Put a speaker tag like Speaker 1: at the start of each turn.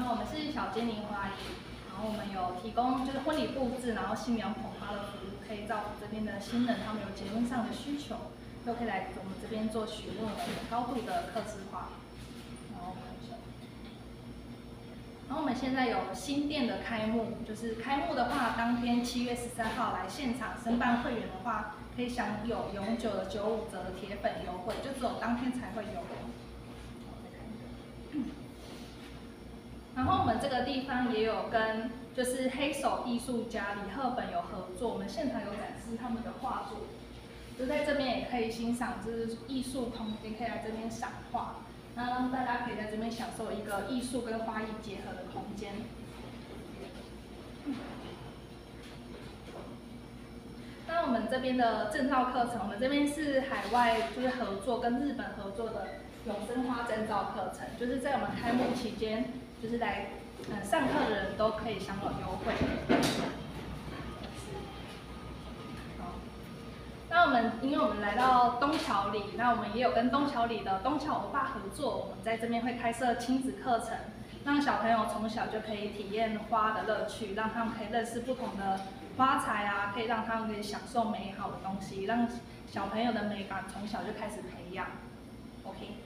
Speaker 1: 那我们是小精灵花艺，然后我们有提供就是婚礼布置，然后新娘捧花的服务，可以照顾这边的新人他们有结婚上的需求，都可以来我们这边做询问，我们有高度的客制化。然后我们现在有新店的开幕，就是开幕的话，当天7月13号来现场申办会员的话，可以享有永久的95折的铁粉优惠，就只有当天才会有。然后我们这个地方也有跟就是黑手艺术家李赫本有合作，我们现场有展示他们的画作，就在这边也可以欣赏就是艺术空间，可以来这边赏画。那让大家可以在这边享受一个艺术跟花艺结合的空间。那我们这边的证照课程，我们这边是海外就是合作跟日本合作的永生花证照课程，就是在我们开幕期间，就是来上课的人都可以享有优惠。那我们因为我们来到东桥里，那我们也有跟东桥里的东桥欧巴合作，我们在这边会开设亲子课程，让小朋友从小就可以体验花的乐趣，让他们可以认识不同的花材啊，可以让他们可以享受美好的东西，让小朋友的美感从小就开始培养。OK。